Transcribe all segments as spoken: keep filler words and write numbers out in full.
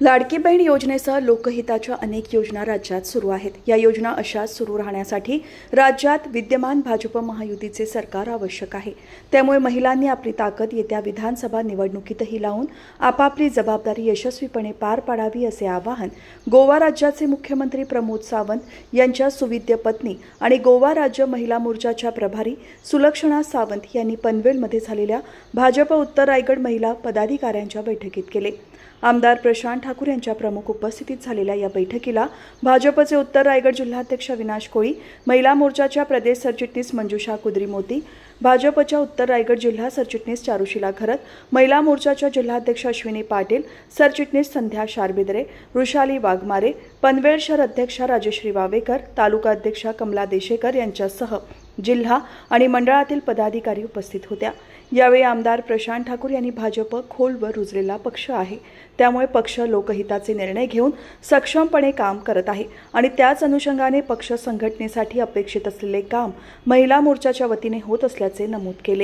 लाडकी बहीण योजनेसह लोकहिताच्या अनेक योजना राज्यात सुरू आहेत। या योजना अशाच सुरू राहण्यासाठी राज्यात विद्यमान भाजप महायुतीचे सरकार आवश्यक आहे। त्यामुळे महिलांनी आपली ताकद येत्या विधानसभा निवडणुकीतही लावून आपापली जबाबदारी यशस्वीपणे पार पाडावी असे आवाहन गोवा राज्याचे मुख्यमंत्री प्रमोद सावंत यांच्या सुविद्य पत्नी आणि गोवा राज्य महिला मोर्चाच्या प्रभारी सुलक्षणा सावंत यांनी पनवेलमध्ये झालेल्या भाजप उत्तर रायगड महिला पदाधिकाऱ्यांच्या बैठकीत केले। आमदार प्रशांत ठाकूर यांच्या प्रमुख उपस्थितीत झालेल्या या बैठकीला भाजपचे उत्तर रायगड जिल्हाध्यक्ष अविनाश कोळी, महिला मोर्चाच्या प्रदेश सरचिटणीस मंजुषा कुद्री मोती, भाजपच्या उत्तर रायगड जिल्हा सरचिटणीस चारुशीला घरत, महिला मोर्चाच्या जिल्हाध्यक्ष अश्विनी पाटील, सरचिटणीस संध्या शारबिदरे, वृषाली वाघमारे, पनवेल शहर अध्यक्षा राजश्री वावेकर, तालुका अध्यक्षा कमला देशेकर यांच्यासह जिल्हा आणि मंडळातील पदाधिकारी उपस्थित होत्या। यावेळी आमदार प्रशांत ठाकूर यांनी भाजप खोलवर रुजलेला पक्ष आहे, त्यामुळे पक्ष लोकहिताचे निर्णय घेऊन सक्षमपणे काम करत आहे आणि त्याच अनुषंगाने पक्ष संघटनेसाठी अपेक्षित असलेले काम महिला मोर्चाच्या वतीने होत असल्याचे नमूद केले।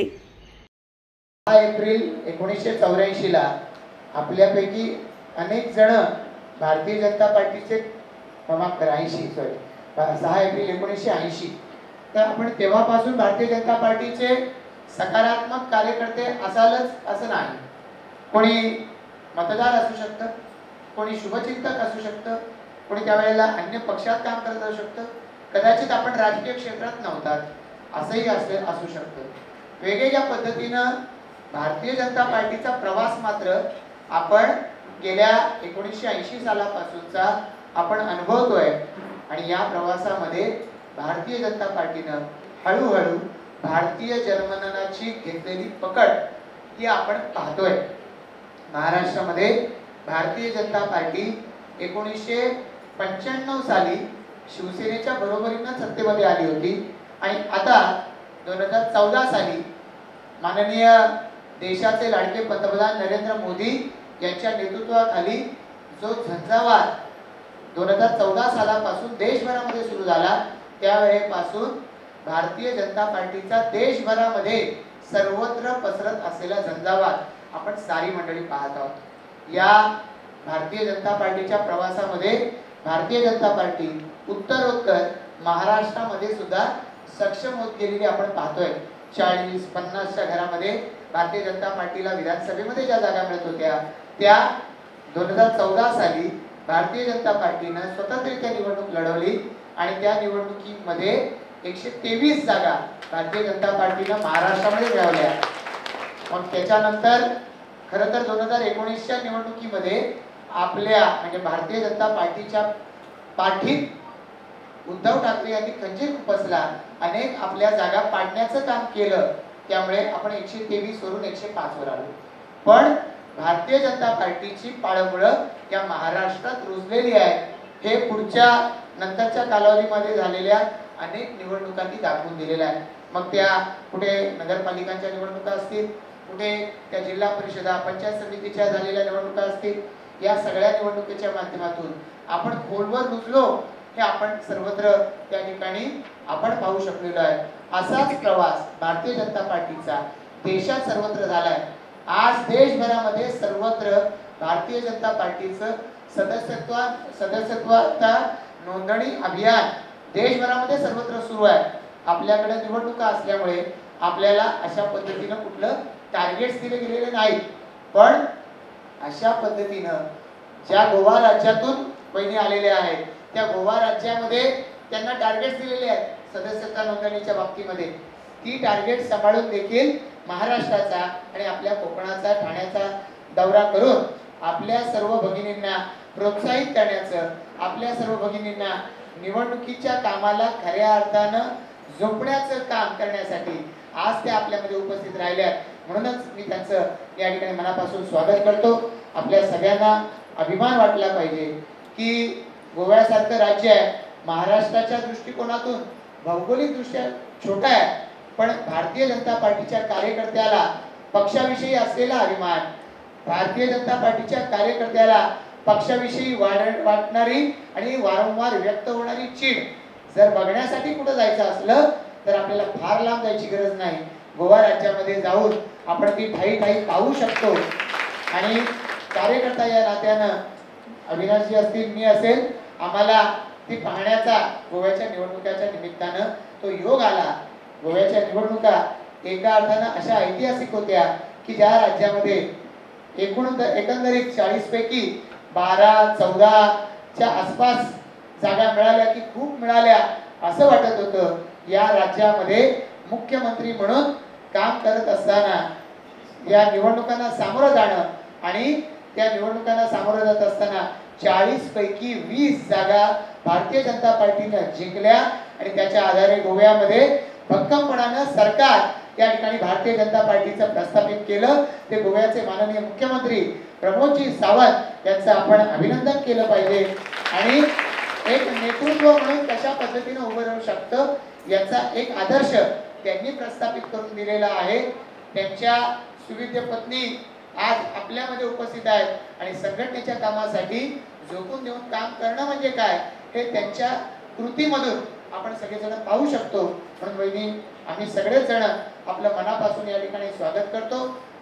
सहा एप्रिल एकोणीसशे चौऱ्याऐंशी ला आपल्यापैकी अनेक जण भारतीय जनता पार्टीचे माफ करा ऐंशी सॉरी सहा एप्रिल एकोणीसशे ऐंशी तर आपण तेव्हापासून भारतीय जनता पार्टीचे सकारात्मक कार्यकर्ते असालच असं नाही। कोणी मतदार असू शकतं, कोणी शुभचिंतक असू शकतं, कोणी त्यावेळेला अन्य पक्षात काम करत असू शकतं, कदाचित आपण राजकीय क्षेत्रात नव्हतात असंही असे असू शकतं। वेगवेगळ्या पद्धतीनं भारतीय जनता पार्टीचा प्रवास मात्र आपण गेल्या एकोणीसशे ऐंशी सालापासूनचा आपण अनुभवतोय आणि या प्रवासामध्ये भारतीय जनता पार्टीनं हळूहळू भारतीय जनमनाची घेतलेली पकड ही आपण पाहतोय। महाराष्ट्रामध्ये भारतीय जनता पार्टी एकोणीसशे पंच्याण्णव साली शिवसेनेच्या बरोबरीनं सत्तेमध्ये आली होती आणि आता दोन हजार चौदा साली माननीय देशाचे लाडके पंतप्रधान नरेंद्र मोदी यांच्या नेतृत्वाखाली जो झंझावात दोन हजार चौदा सालापासून देशभरामध्ये सुरू झाला त्यावेळेपासून भारतीय जनता पार्टीचा देशभरामध्ये सर्वत्र पसरत असलेला झंझावात आपण सारी मंडळी पाहत आहोत। या भारतीय जनता पार्टीच्या प्रवासामध्ये भारतीय जनता पार्टी उत्तरोत्तर महाराष्ट्रामध्ये सुद्धा सक्षम होत गेलेली आपण पाहतोय। चाळीस पन्नासच्या घरामध्ये भारतीय जनता पार्टीला विधानसभेमध्ये ज्या जागा मिळत होत्या त्या दोन हजार चौदा साली भारतीय जनता पार्टीनं स्वतंत्ररित्या निवडणूक लढवली आणि त्या निवडणुकीमध्ये एकशे तेवीस जागा भारतीय जनता पार्टीनं महाराष्ट्रामध्ये मिळवल्या। मग त्याच्यानंतर खरं तर दोन हजार एकोणीसच्या निवडणुकीमध्ये आपल्या म्हणजे भारतीय जनता पार्टीच्या पाठीत उद्धव ठाकरे यांनी खंजीर खुपसला, अनेक आपल्या जागा पाडण्याचं काम केलं, त्यामुळे आपण एकशे तेवीस वरून एकशे पाच वर आलो। पण भारतीय जनता पार्टीची पाळंमुळं या महाराष्ट्रात रुजलेली आहे हे पुढच्या नंतरच्या कालावधीमध्ये झालेल्या अनेक निवडणुकांनी दाखवून दिलेल्या आहे। मग त्या कुठे नगरपालिकांच्या निवडणुका असतील, कुठे त्या जिल्हा परिषदा पंचायत समितीच्या झालेल्या निवडणुका असतील, या सगळ्या निवडणुकीच्या माध्यमातून आपण खोलवर रुजलो हे आपण सर्वत्र त्या ठिकाणी आपण पाहू शकलेलो आहे। असाच प्रवास भारतीय जनता पार्टीचा देशात सर्वत्र झालाय। आज देशभरामध्ये सर्वत्र भारतीय जनता पार्टीचं सदस्यत्व सदस्यत्वाचा नोंदणी अभियान देशभरामध्ये सर्वत्र सुरू आहे। आपल्याकडे निवडणुका असल्यामुळे आपल्याला अशा पद्धतीनं कुठलं टार्गेट्स दिले गेलेले नाहीत, पण अशा पद्धतीनं ज्या गोवा राज्यातून बहिणी आलेल्या आहेत त्या गोवा राज्यामध्ये त्यांना टार्गेट्स दिलेले आहेत सदस्यता नोंदणीच्या बाबतीमध्ये। ती टार्गेट सांभाळून देखील महाराष्ट्राचा आणि आपल्या कोकणाचा ठाण्याचा दौरा करून आपल्या सर्व भगिनींना प्रोत्साहित करण्याचं, आपल्या सर्व भगिनींना निवडणुकीच्या कामाला खऱ्या अर्थानं झोपण्याचं काम करण्यासाठी आज ते आपल्यामध्ये उपस्थित राहिल्या। म्हणूनच मी त्यांचं या ठिकाणी मनापासून स्वागत करतो। आपल्या सगळ्यांना अभिमान वाटला पाहिजे की गोव्यासारखं राज्य आहे, महाराष्ट्राच्या दृष्टिकोनातून भौगोलिक दृष्ट्या छोटा आहे, पण भारतीय जनता पार्टीच्या कार्यकर्त्याला पक्षाविषयी असलेला अभिमान, भारतीय जनता पार्टीच्या कार्यकर्त्याला पक्षाविषयी वाटणारी आणि वारंवार व्यक्त होणारी चीड जर बघण्यासाठी कुठं जायचं असलं तर आपल्याला फार लांब जायची गरज नाही। गोवा राज्यामध्ये जाऊन आपण ती ठाई ठाई पाहू शकतो आणि कार्यकर्ता या नात्यानं अविनाशजी असतील, मी असेल, आम्हाला ती पाहण्याचा गोव्याच्या निवडणुकाच्या निमित्तानं तो योग आला. गोव्याच्या निवडणुका एका अर्थानं अशा ऐतिहासिक होत्या की ज्या राज्यामध्ये एकूण एकंदरीत चाळीस पैकी बारा चौदाच्या आसपास जागा मिळाल्या की खूप मिळाल्या असं वाटत होतं. या राज्यामध्ये मुख्यमंत्री म्हणून काम करत असताना या निवडणुकांना सामोरं जाणं आणि त्या निवडणुकांना सामोरं जात असताना चाळीस पैकी वीस जागा भारतीय जनता पार्टीनं जिंकल्या आणि त्याच्या आधारे गोव्यामध्ये भक्कमपणानं सरकार या ठिकाणी भारतीय जनता पार्टीचं प्रस्थापित केलं. ते गोव्याचे माननीय मुख्यमंत्री प्रमोदजी सावंत यांचं आपण अभिनंदन केलं पाहिजे. आणि एक नेतृत्व म्हणून कशा पद्धतीने उभं राहू शकतं याचा एक आदर्श त्यांनी प्रस्थापित करून दिलेला आहे. त्यांच्या सुविद्य पत्नी आज आपल्यामध्ये उपस्थित आहेत आणि संघटनेच्या कामासाठी झोकून देऊन काम करणं म्हणजे काय हे त्यांच्या कृतीमधून आपण सगळेजण पाहू शकतो. म्हणून वहिनी, आम्ही सगळेच जण आपलं मनापासून या ठिकाणी स्वागत करतो.